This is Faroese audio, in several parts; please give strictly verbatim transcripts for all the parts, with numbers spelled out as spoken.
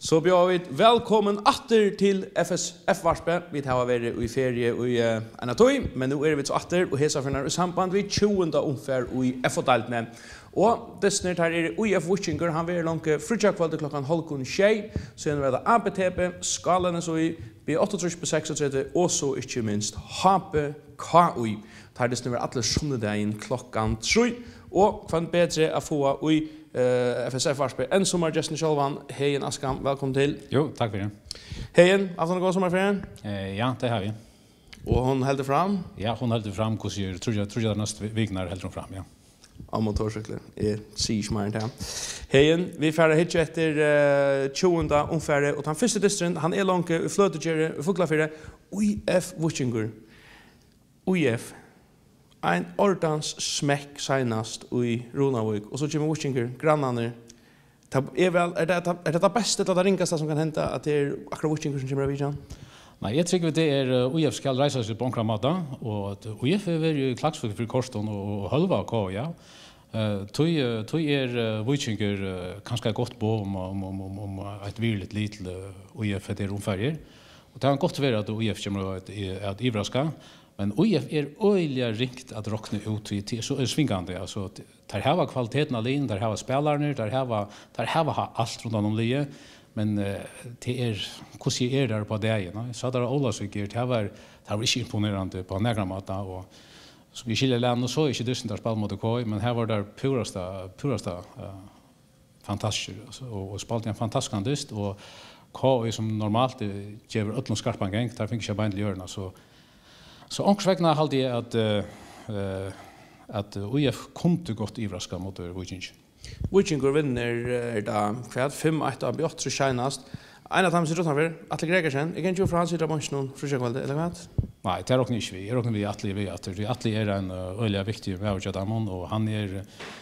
Så blir vi velkommen atter til F S F-varspe. Vi har vært i ferie i uh, Anatoi, men nå er vi så atter og hesa for i samband vi tjuende omfær i F O-daltene. Og dessner her er U I F Witchinger, han vil langt frutjakvalde klokken halvkun tjei, så er det A P T P, skalene så i B åttiåtte på seksogtretti, og så ikke minst H P K U I. Her dessner vi alle sunnedagen klokken tre, og kvann bedre å få i Uh, F S F-varspe enn sommergjesten Kjølvan. Heien Askam, velkommen til. Jo, takk for det. Heien, har du god sommerferien? Eh, ja, det har vi. Og hun helder fram? Ja, hun helder fram, hvordan jeg tror jeg, tror jeg neste vikner helder hun fram, ja. Av motorsykler, jeg sier ikke mer enn det. Heien, vi færre hitje etter uh, tjuende omfære, og den første distren, han er langt i fløtegjere, i Fuglafire, U I F Witchinger. U I F. Ein ordans smekk senast i Ronavik, og så kommer Witchinger, grannene. Er, vel, er, det, er det det beste, det ringaste som kan hente, at det er akkurat Witchinger som kommer av Vidjan? Nei, jeg tror det er uh, U I F skal reise seg på omkring måte, og at U I F er veldig klagsfull for Korston og halva K, ja. Uh, tog, uh, tog er uh, Witchinger uh, kanskje godt på om, om, om, om, om et virkelig lite uh, U I F etter omferger. Og det har godt vært at U I F kommer at, at ivraska, men U I F er øyelig ringt at råkne ut i så er svingande. Altså, der har kvaliteten av lin, der har spillerne, der har der har alt rundt om lie, men uh, det er hvordan er der på det. No? Så der Ola så gitt, det var det var ikke imponerende på nægramata og så vi skiller land og så ikke dysten der spiller mot K, men her var der pureste pureste uh, fantastisk altså, og, og spilte en fantastisk dyst og K som normalt gjør åttende skarpe gang, der fikk ikke bein til hjørnet, så Så ångsvegna halde jeg at, uh, at U I F kunde godt ivraska mot Witchinger. Witchinger vinner er da kvart fem ett av Bjottre senast. En av dem sitter utenfor, Atle Gregersen. Jeg kan ikke fra han sitter av bansjen frusjakvalde, eller hva? Nei, det råkner ikke vi. Jeg råkner vi Atle vi at Atle er en øyelig viktig vevdjadamon, og han er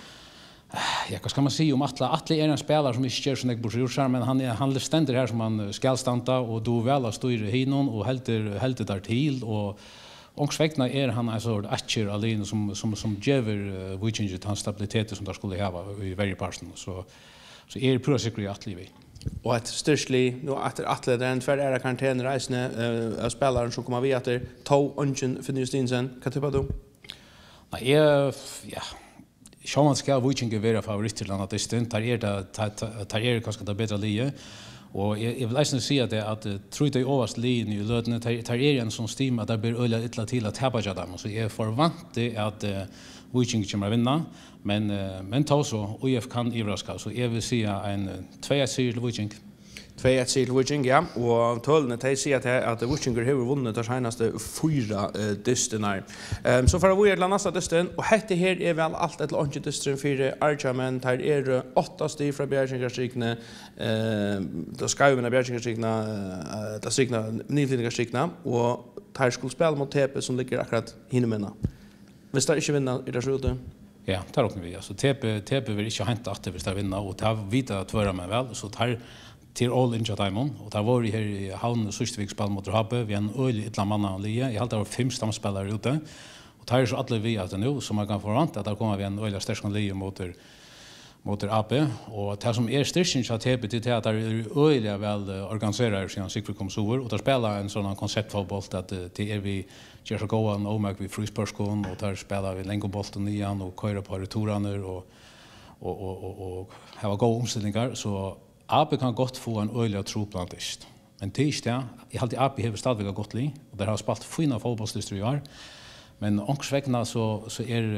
ja, hva skal man si om Atle? Atle er en spelare som ikke gjør sånn jeg bor seg, men han, han stender her som han skal standa, og du vel styrer hinon, og helter, helter der til, og ångsvegna er han en sort atcher alene som, som, som gjør uh, Witchinger til hans stabilitet som der skulle hava i hver parten. Så, så er pura sikker i Atle vi. Og et styrslig, nå etter Atle, det er en tverr ære karantenereisende uh, av spilleren som kommer vi etter to ungen for Nystinsen. Hva typer du? Nei, jeg, ja, sjåman skal Witchinger være favoritt til denne distin, der er det, der er kanskje det bedre lie. Og jeg, jeg vil eisen si at, at tror det er overast lien i løtene, der er en sånn stim at det blir øyla ytla til at heba dem. Så jeg forventer at uh, Witchinger kommer å vinne, men, uh, men ta så, U I F kan ivraska, så jeg vil si en uh, tvei ett sier til Witchinger. tvei ett sier til Witchinger, ja. Og tølene de sier at, at Witchinger har vunnet de senaste fyra uh, dystenar. Um, så for å være til neste dysten, og hette her er vel alt et lunge dysten for Arja, men her er åtta sti fra Bjergingarstrikene, uh, da skavene Bjergingarstrikene, uh, da strikene, nyflytningarstrikene, og her skulle spille mot T P som ligger akkurat hinnemennene. Hvis de ikke vinner, er det så ute? Ja, det råkner vi. Altså, T P, T P vil ikke hente at hvis de vinner, og det har vita tvøra med vel, så tar til all in Jadaimon, og der var her i havn Søstvik spil mot Rabe, vi er en øyelig ytla manna og lie. Jeg halte det var fem stamspillere ute, og der er så alle vi at det nå, som man kan forvante, at der kommer vi en øyelig sterskende lie mot mot A P, og det som er styrkjen til T P til at det er øyelig vel organiserer siden Sigfrid kom sover, og der spiller en sånn konseptfotboll at det er vi gjør så gåa en omøk vi frysperskån, og der spiller vi lengobolten nian og køyre på returene, og, og, og, og, og har gode omstillinger, så A P kan godt få en øyelig tro blant ist. Men det er ikke det. Jeg halte A P har stadigvæk godt li, og der har spalt fina fotballstyster i år. Men ångsvegna så, så er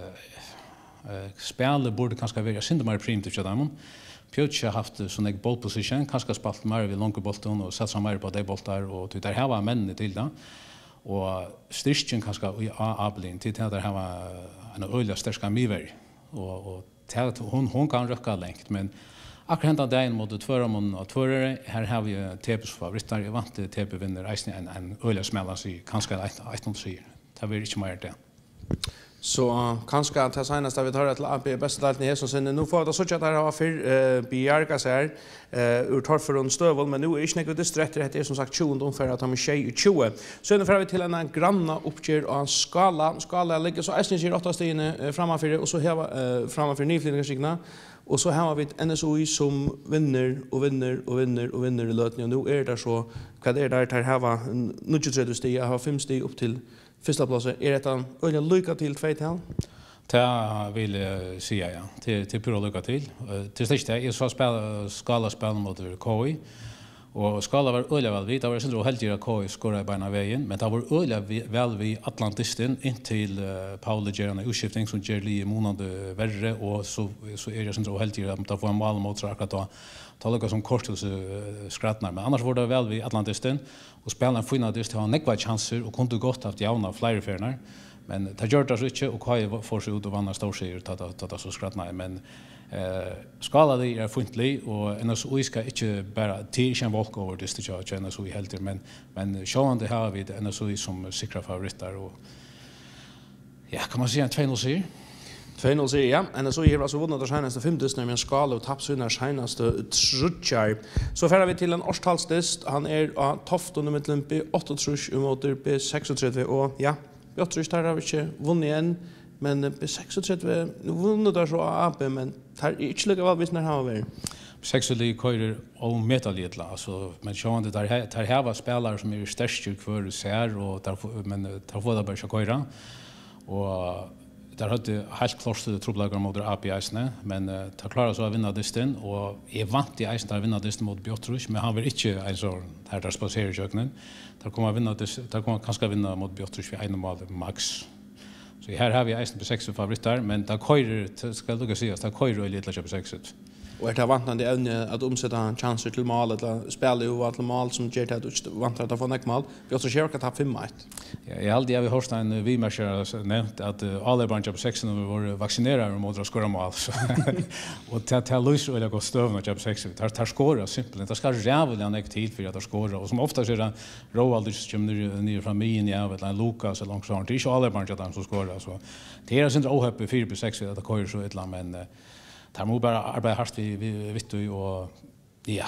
uh, uh, spillet burde kanskje være sinde mer primitivt til dem. Pjøtje har haft sånn en ballposition, kanskje spalt mer ved lange bolten og satsa mer på de boltar, og der har vært mennene til det. Og styrkjen kanskje i A P til det der har vært en øyelig sterska miveri. Og, og til, hun, hun kan røkka lengt, men akkurat hentan dagen mot tvøramon og tvørere, her har vi T P's favoritter. Jeg vant til T P vinner eisen en, en øyelig smellas i kanskje ett noll sier. Det blir ikke mer det. Så uh, kanskje til senest da vi tar til A P beste dalten i Hesson sinne. Nå får vi da sånn at det har fyr uh, bjerga seg uh, ur Torfjord Støvold, men nå er ikke nekve distretter, det er som sagt tjuende omfærd at han er tjei i tjue. Så er det fra vi til en granna oppgjør av skala. Skala ligger så eisen sier åtta stigene uh, framafyr, og så heva uh, framafyr nyflytningarstrikene. Och så har vi ett N S O I som vinner och vinner och vinner och vinner i lötningen. Och nu är det så, vad är det där här var tjugotre steg, jag har fem steg upp till första platsen. Är det en öliga lycka till två tal? Det vill jag säga, ja. Till, till pura lycka till. Till sist det är så spela, skala spel mot K I. Och skala var öliga väl vid. Det var så helt att K I skorade beina vägen. Men det var öliga väl vid Atlantisten in till uh, Paul Gerana utskiftning som ger li månande värre. Och så, så är det så helt att man får en mål mot akkurat då. Ta lukka som korthus uh, skrattnar. Men annars var det väl vid Atlantisten. Och spelaren finna det till ha nekva chanser och kunde gott haft jauna flera färnar. Men det gör det inte och Kai får sig ut och vanna storseger att att så skrattna men eh skala det är funtlig och en så ska inte bara till en walk over det till jag en så helt men men sjön det har vi en så som säkra favoriter och ja kan man säga två noll seger två noll seger ja en så är alltså vunnit det senaste femtusen med en skala och tapp sina senaste trutchar så färdar vi till en årstalstest han är av Tofton i mitten B åtta trus mot B trettiosex och ja jag tror att har vi inte vunnit igen, men B trettiosex vunnit där så A P, men det är inte lika väl visst när han var. sexuellt körer och metallitla, alltså men sjön det där här här var spelare som är störst för ser och där men där får det bara köra och där hade helt klart det trubbelagar mot A P isne, men tar klara så att vinna distan och är vant i isen att vinna distan mot Bjotrush, men han vill inte alltså här där spacerar jöknen. Där kommer vinna det där kommer kanske vinna mot Bjotrush vid en mål max. Så här har vi isen på sex favoriter, men där körer ska du säga att där körer lite lite på sex. Och det vantande evne att omsätta chanser till mål eller spela ju till mål som ger det att vantar att få näck mål. Vi också kör att ha fem mål. Ja, jag hade jag vi hörst en vi matcher nämnt att alla brancher på sex nu var vaccinerade mot att skora mål. Och ta ta lus eller gå stövna på sex. Tar tar skora simpelt. Det ska jävla näck tid för att skora och som ofta så är det Roald som ner från mig i eller Lucas eller långt så. Det är ju alla brancher som skorar så. Det är inte ohäppe fyra på sex att det kör så ett land men tar må bara arbeta hårt vi vi vet ju och ja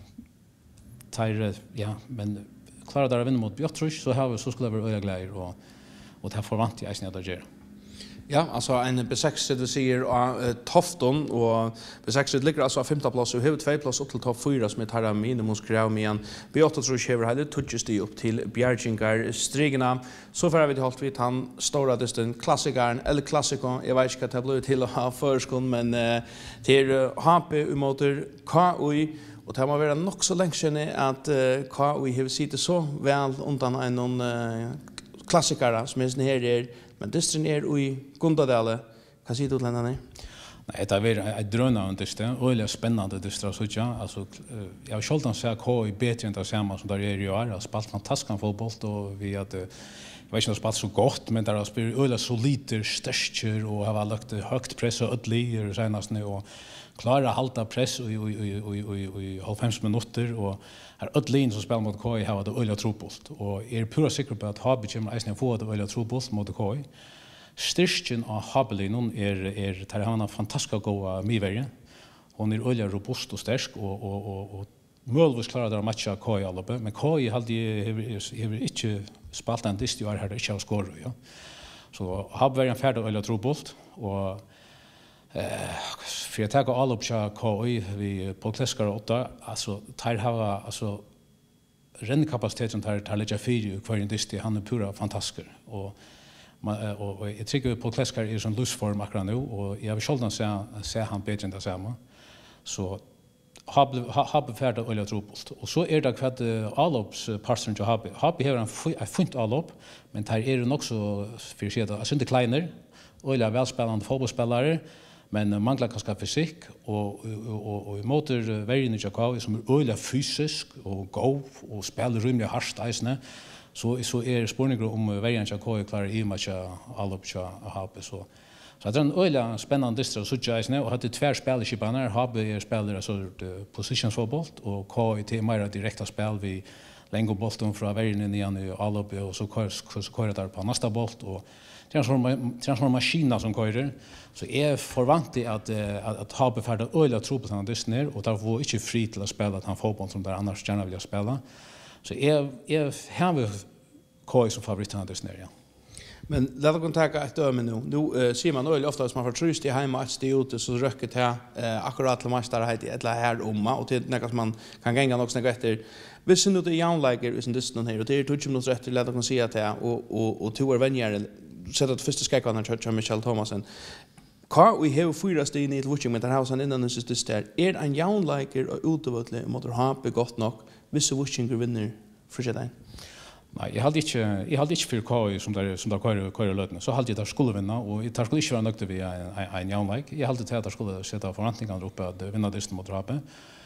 tar ja men klarar där att vinna mot Bjotrush så har vi så skulle vara öliga glädje och och det här förvant jag snälla där. Ja, alltså en B sex det säger uh, Tofton och B sex ligger alltså på femte plats och har två plats upp till topp fyra som är här minimumskrav med en B åtta tror jag hade touches det upp till Bjärgingar Strigna så för vi hållt vi han stora distan klassikern eller klassiker jag vet inte att det blir till att ha förskon men uh, till H P mot K I och det har varit nog så länge sedan att uh, K I har sitter så väl undan en någon uh, klassiker som är här är men distrin är i Gundadale. Vad säger du till henne? Nej, det är ett dröna understöd. Öliga spännande distra så ja. Alltså jag har själv att säga K I bättre än det samma som där är i år. Jag har spelat fantastisk fotboll och vi hade jag vet inte spelat så gott men där har spelat öliga solider, störster och har lagt högt press och ödlig senast nu och klara halta press och i i i i halvfem minuter och här ödlin som spelar mot K I har det öliga trubbelt och är pura säker på att Habbe kommer att få det öliga trubbelt mot K I. Styrken av Habelin är är tar han en fantastisk goda miverje. Hon är öliga robust och stark och och och och möjligtvis klarar det att matcha K I alla men K I hade är inte spalt en dist ju är här det inte skor ja. Så Habbe var en färdig öliga trubbelt och eh för att ta all upp K I vi på Kleskar åtta alltså tar ha alltså rennkapaciteten tar tar lite fyra för en dist han är pura fantastisk och man och, och jag tycker på Kleskar är sån lusform akkurat nu och jag vill själv säga se han bättre än det samma så har har färdigt öliga trubbelt och så är det kvad allops parsen till har har har en fint allop men tar är det också för sig att inte kleiner öliga välspelande fotbollsspelare men manglar kanske fysik och och och motor värjen i Chicago som är öliga fysisk och go och spelar rymliga hardstajsne så så är spårningar om värjen i Chicago klarar i matcha allopcha habe så så det är en öliga spännande distra så jag nu och hade två spelare habe är spelare så positions fotboll och K I T mer direkta spel vi längre bollen från värjen in igen i allop och så kör så kör det på nästa boll och transformationer som körer så är förvant att att, att ha befärda öliga trubbel han dystner och där var inte fri till att spela att han fotboll som där annars gärna vill spela så är är har vi K I som favorit han dystner ja. Men låt oss ta ett döme nu. Nu uh, ser man öl ofta att man får tröst i hemma att stå ute så röker till uh, akkurat till mästarhet eller här omma och till något som man kan gänga något snägt efter. Visst nu det är jaunliker i sin distan här och det är tjugo minuter efter låt oss se att och och och två vänner sätta första skräckvarna church av Michael Thomasen. Car we have fyra steg i ett watching med den hausen innan det sist där. Är en jaunliker och utövatlig mot ha begått nog. Visst watching vinner för sig. Nei, jeg hadde ikke, jeg hadde ikke for K I som der, som der kører, kører løtene. Så hadde jeg der skulle vinne, og jeg skulle ikke være nøgte ved en, en, en jaunleik. Jeg hadde til at der skulle sette forventningene oppe at vinne dysten mot Rape.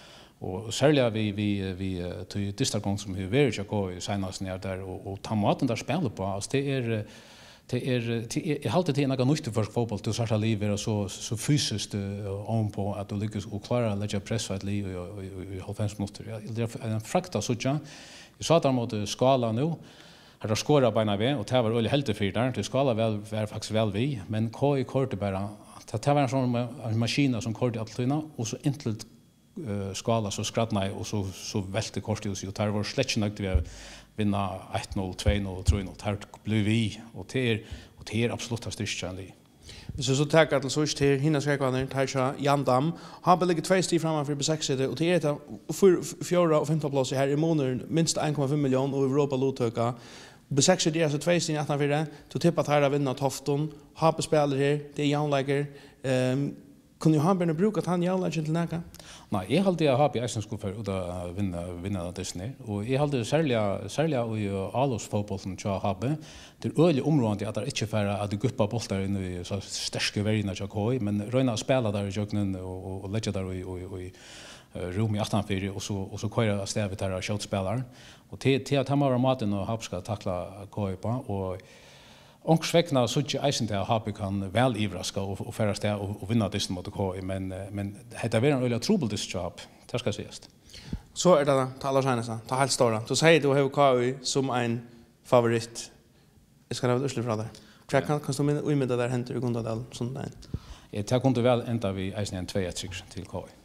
Og særlig vi, vi, vi tog dystergång som har vært ikke K I senest nær der, og, og ta maten der spiller på, altså det er, det er, det er jeg hadde til noe nytt for fotball, til særlig liv er så, så fysisk uh, om på at du lykkes og klarer å legge press for et liv i halvfems minutter. Det er en frakta sånn. Vi sa där mot skala nu. Har det skårat beina ved, och det var öle helt för där. Det skala väl var faktiskt väl vi, men K I korte bara. Det var en sån maskin som korte alltid och så inte uh, skala så skrattna och så så välte kortet och så tar var släcken att vi vinna ett noll, två noll, tre noll. Här blev vi och det är och det är absolut styrkan. Så så tackar till sås till hinna skräckvarna Taisha Jandam. Har väl ligger två steg framför på sex och det är det för fjärde och femte plats här i månaden minst en komma fem miljon och Europa lotöka. På sex det är så två steg åtta för det. Du tippar att här vinna Tofton. Har på spelare här. Det är Jaunliker. Ehm Kan ju han börja bruka att han jävla till näka? Nej, jag hade jag har på Eisen skulle för att vinna vinna Disney och jag hade särskilt särskilt i Alos fotbollen så habe. Det är öle området att det inte för att det guppa bollar in i så starka värden jag koi, men röna spela där i jognen och och lägga där i och i rum i åttan fyra och så och så köra stävet där shotspelare och till till att han var maten och hab ska tackla koi på och Ångsvekna så inte eisen till Happy kan väl ivraska och och färras där och, och vinna dysten mot K I, men men det är en öliga trouble this job. Det ska sägas. Så är det talar senast. Ta helt stora. Så säger du har K I som en favorit. Jag ska ha urslut från där. Jag kan kan stå med och med där händer i Gundadal sånt där. Jag tar kunde väl ända vi eisen en två ett till K I.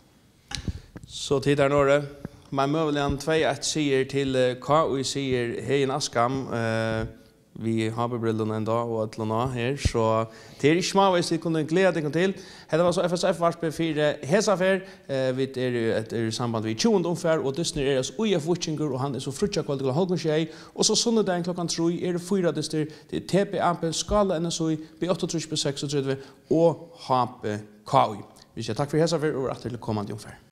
Så tittar några man möjligen två ett säger till K I säger hej Askam eh vi har brillorna en dag och alla här så det är små vi kunde glädja dig till. Det var så F S F vars på fyra häsaffär eh vi är ett är samband vi tjugonde ungefär och Disney är så U F Watchinger och han är så frutcha kvalitet och halvgång tjej och så söndagen klockan tre är det fyra dyster det är T P A P skala N S O I B åtta tre sex och H P K I. Vi säger tack för häsaffär och att till kommande ungefär.